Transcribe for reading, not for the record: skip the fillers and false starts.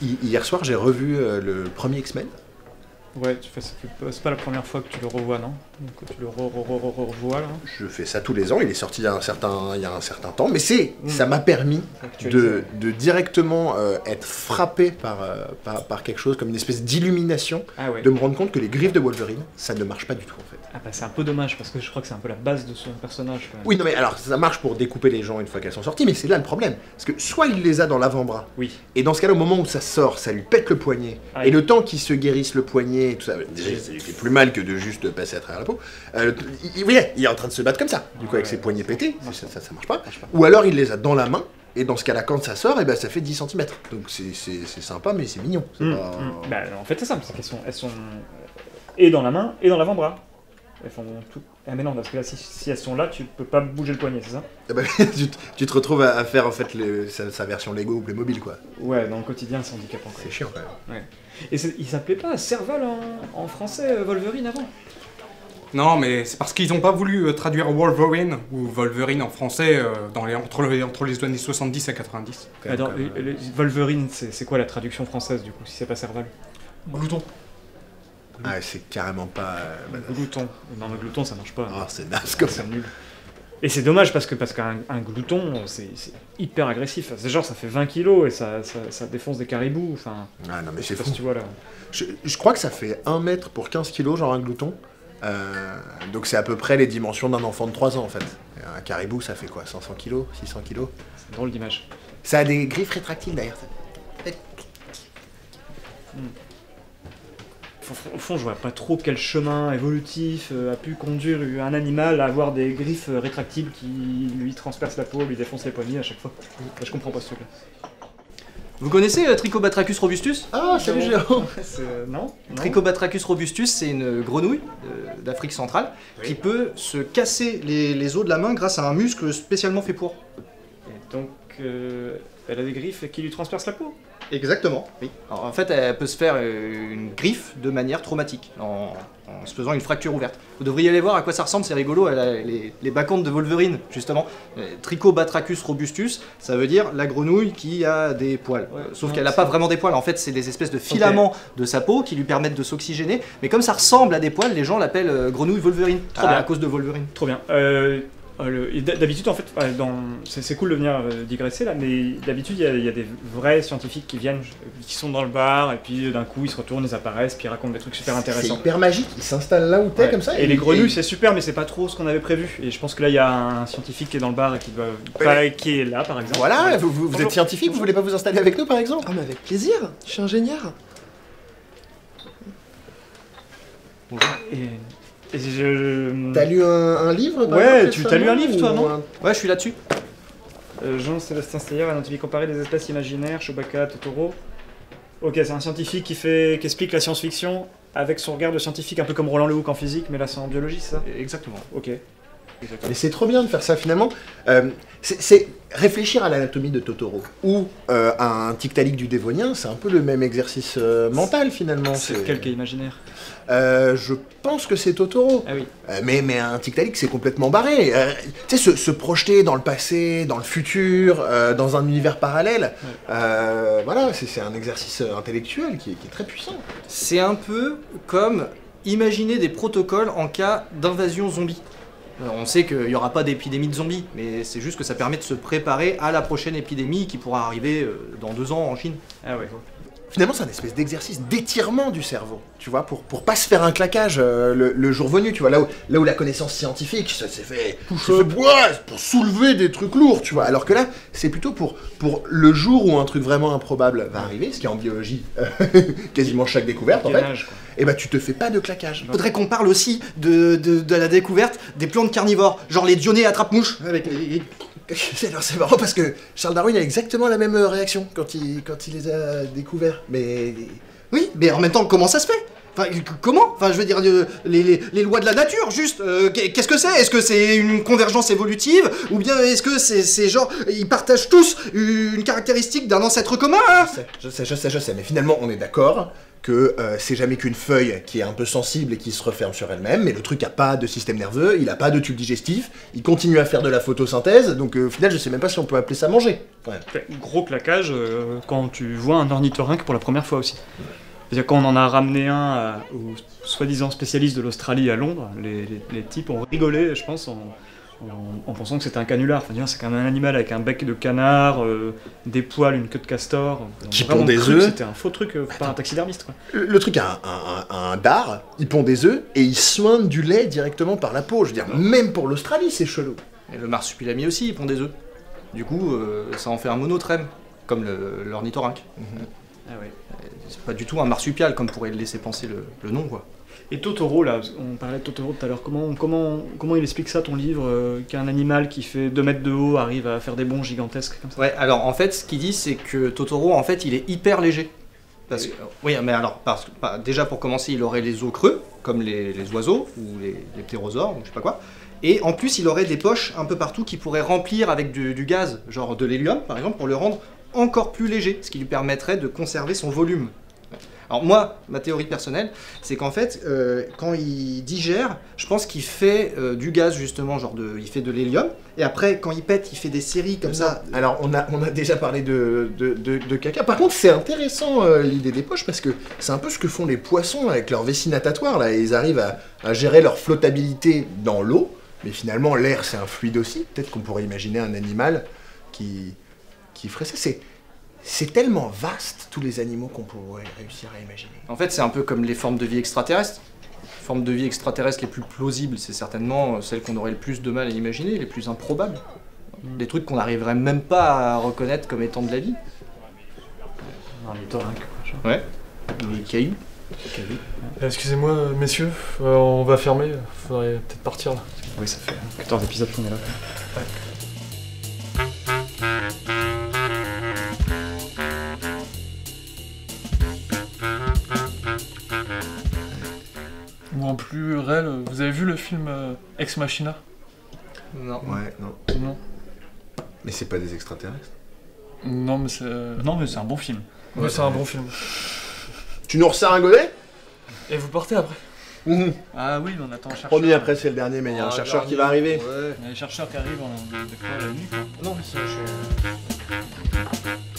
Hier soir, j'ai revu le premier X-Men. Ouais, c'est pas la première fois que tu le revois, non? Que tu le revois, là. Je fais ça tous les ans, il est sorti il y a un certain temps, mais ça m'a permis de directement être frappé par quelque chose, comme une espèce d'illumination, de me rendre compte que les griffes de Wolverine, ça ne marche pas du tout en fait. Ah bah c'est un peu dommage, parce que je crois que c'est un peu la base de son personnage. Quand même. Oui, non mais alors, ça marche pour découper les gens une fois qu'elles sont sorties, mais c'est là le problème. Parce que soit il les a dans l'avant-bras, et dans ce cas-là, au moment où ça sort, ça lui pète le poignet, et le temps qu'il se guérisse le poignet, et tout ça, déjà ça lui fait plus mal que de juste passer à travers la peau, il est en train de se battre comme ça, du coup avec ses poignets pétés, ça marche pas. Ou alors il les a dans la main, et dans ce cas-là, quand ça sort, et ben, ça fait 10 cm. Donc c'est sympa, mais c'est mignon. Pas... Bah, en fait, c'est simple, c'est qu'elles sont et dans la main, et dans l'avant-bras. Elles font tout. Ah mais non, parce que là, si elles sont là, tu peux pas bouger le poignet, c'est ça? Ah bah, tu te retrouves à faire en fait sa version Lego ou Playmobil, quoi. Ouais, dans le quotidien, c'est handicapant. C'est chiant, quand même. Ouais. Et il s'appelait pas Serval en français, Wolverine, avant? Non, mais c'est parce qu'ils n'ont pas voulu traduire Wolverine ou Wolverine en français entre les années 70 et 90. Attends, Wolverine, c'est quoi la traduction française, du coup, si c'est pas Serval? Glouton. Ah, c'est carrément pas... Glouton. Non, mais glouton, ça marche pas. Ah, c'est naze comme ça. C'est nul. Et c'est dommage parce qu'un glouton, c'est hyper agressif. C'est genre, ça fait 20 kilos et ça défonce des caribous. Enfin, ah non, mais c'est fou. Tu vois, là. Je crois que ça fait 1 mètre pour 15 kilos, genre un glouton. Donc c'est à peu près les dimensions d'un enfant de 3 ans, en fait. Un caribou, ça fait quoi, 500 kilos, 600 kilos? C'est drôle d'image. Ça a des griffes rétractiles, d'ailleurs. Au fond, je vois pas trop quel chemin évolutif a pu conduire un animal à avoir des griffes rétractiles qui lui transpercent la peau, lui défoncent les poignets à chaque fois. Je comprends pas ce truc-là. Vous connaissez Trichobatrachus robustus? Ah, salut Jérôme. Non. Trichobatrachus robustus, c'est une grenouille d'Afrique centrale qui peut se casser les os de la main grâce à un muscle spécialement fait pour. Et donc, elle a des griffes qui lui transpercent la peau? Exactement, oui. Alors, en fait, elle peut se faire une griffe de manière traumatique, en se faisant une fracture ouverte. Vous devriez aller voir à quoi ça ressemble, c'est rigolo, elle a les bacchantes de Wolverine, justement. Trichobatrachus robustus, ça veut dire la grenouille qui a des poils. Sauf qu'elle n'a pas vraiment des poils, en fait, c'est des espèces de filaments de sa peau qui lui permettent de s'oxygéner. Mais comme ça ressemble à des poils, les gens l'appellent grenouille Wolverine, à cause de Wolverine. Trop bien. D'habitude, en fait, c'est cool de venir digresser là, mais d'habitude, il y a des vrais scientifiques qui viennent, qui sont dans le bar, et puis d'un coup, ils se retournent, ils apparaissent, puis ils racontent des trucs super intéressants. C'est hyper magique, ils s'installent là où t'es, comme ça. Et les grenouilles, c'est super, mais c'est pas trop ce qu'on avait prévu. Et je pense que là, il y a un scientifique qui est dans le bar et qui est là, par exemple. Voilà, vous êtes scientifique, vous voulez pas vous installer avec nous, par exemple? Ah, mais avec plaisir, je suis ingénieur. Bonjour. T'as lu un livre? Ouais, t'as lu un livre, toi, non? Ouais, je suis là-dessus. Jean-Sébastien Steyer, Anatomie comparée des espèces imaginaires, Chewbacca, Totoro. Ok, c'est un scientifique qui explique la science-fiction avec son regard de scientifique, un peu comme Roland Lehoucq en physique, mais là c'est en biologie, c'est ça? Exactement. Ok. Mais c'est trop bien de faire ça finalement. C'est réfléchir à l'anatomie de Totoro ou à un Tiktaalik du Dévonien, c'est un peu le même exercice mental finalement. C'est lequel qui est imaginaire? Je pense que c'est Totoro. Ah oui. Mais un Tiktaalik c'est complètement barré. Tu sais, se projeter dans le passé, dans le futur, dans un univers parallèle, voilà, c'est un exercice intellectuel qui est très puissant. C'est un peu comme imaginer des protocoles en cas d'invasion zombie. On sait qu'il n'y aura pas d'épidémie de zombies, mais c'est juste que ça permet de se préparer à la prochaine épidémie qui pourra arriver dans 2 ans en Chine. Ah ouais. Finalement, c'est un espèce d'exercice d'étirement du cerveau, tu vois, pour pas se faire un claquage le jour venu, tu vois, là où la connaissance scientifique, ça s'est fait bois pour soulever des trucs lourds, tu vois, alors que là, c'est plutôt pour le jour où un truc vraiment improbable va arriver, ce qui est en biologie quasiment chaque découverte, en fait, et bah tu te fais pas de claquage. Faudrait qu'on parle aussi de la découverte des plantes carnivores, genre les dionnées attrape-mouches, avec les... Alors c'est marrant parce que Charles Darwin a exactement la même réaction quand il les a découverts, mais... Oui, mais en même temps, comment ça se fait? Enfin, comment? Enfin, je veux dire, les lois de la nature, juste, qu'est-ce que c'est? Est-ce que c'est une convergence évolutive? Ou bien est-ce que c'est genre, ils partagent tous une caractéristique d'un ancêtre commun, hein? Je sais, mais finalement on est d'accord que c'est jamais qu'une feuille qui est un peu sensible et qui se referme sur elle-même, mais le truc a pas de système nerveux, il a pas de tube digestif, il continue à faire de la photosynthèse, donc au final je sais même pas si on peut appeler ça manger. Ouais. Gros claquage quand tu vois un ornithorynque pour la première fois aussi. C'est-à-dire quand on en a ramené un aux soi-disant spécialistes de l'Australie à Londres, les types ont rigolé, je pense, en pensant que c'était un canular. Enfin, c'est quand même un animal avec un bec de canard, des poils, une queue de castor. Qui pond des œufs. C'était un faux truc par un taxidermiste, quoi. Le truc a un dard, il pond des œufs et il soigne du lait directement par la peau. Je veux dire, même pour l'Australie, c'est chelou. Et le marsupilami aussi, il pond des œufs. Du coup, ça en fait un monotrème, comme l'ornithorynque. Ah ouais. C'est pas du tout un marsupial, comme pourrait le laisser penser le nom, quoi. Et Totoro, là, on parlait de Totoro tout à l'heure, comment il explique ça, ton livre, qu'un animal qui fait 2 mètres de haut arrive à faire des bonds gigantesques comme ça? Ouais, alors en fait, ce qu'il dit, c'est que Totoro, en fait, il est hyper léger. Parce que, oui, mais alors, déjà pour commencer, il aurait les os creux, comme les oiseaux, ou les ptérosaures, ou je sais pas quoi. Et en plus, il aurait des poches un peu partout qui pourraient remplir avec du gaz, genre de l'hélium, par exemple, pour le rendre encore plus léger, ce qui lui permettrait de conserver son volume. Alors moi, ma théorie personnelle, c'est qu'en fait, quand il digère, je pense qu'il fait du gaz justement, il fait de l'hélium, et après, quand il pète, il fait des séries comme ça. Alors, on a déjà parlé de caca. Par contre, c'est intéressant l'idée des poches, parce que c'est un peu ce que font les poissons avec leur vessie natatoire, là. Ils arrivent à gérer leur flottabilité dans l'eau, mais finalement, l'air, c'est un fluide aussi. Peut-être qu'on pourrait imaginer un animal qui ferait ça. C'est tellement vaste, tous les animaux qu'on pourrait réussir à imaginer. En fait, c'est un peu comme les formes de vie extraterrestres. Les formes de vie extraterrestres les plus plausibles, c'est certainement celles qu'on aurait le plus de mal à imaginer, les plus improbables. Des trucs qu'on n'arriverait même pas à reconnaître comme étant de la vie. Un ornithorynque, quoi. Ouais, des cailloux. Excusez-moi, messieurs, on va fermer, faudrait peut-être partir là. Oui, ça fait 14 épisodes qu'on est là. Ouais. Ou en plus réel, vous avez vu le film Ex Machina? Non. Ouais, non. Non. Mais c'est pas des extraterrestres. Non, mais c'est... Non, mais c'est un bon film. Ouais, c'est un bon film. Tu nous resserres un godet? Et vous partez après? Ah oui, mais on attend un chercheur. Promis, après c'est le dernier, mais il y a un chercheur qui va arriver. Ouais. Il y a les chercheurs qui arrivent de la nuit, quoi. Non, mais ça, je...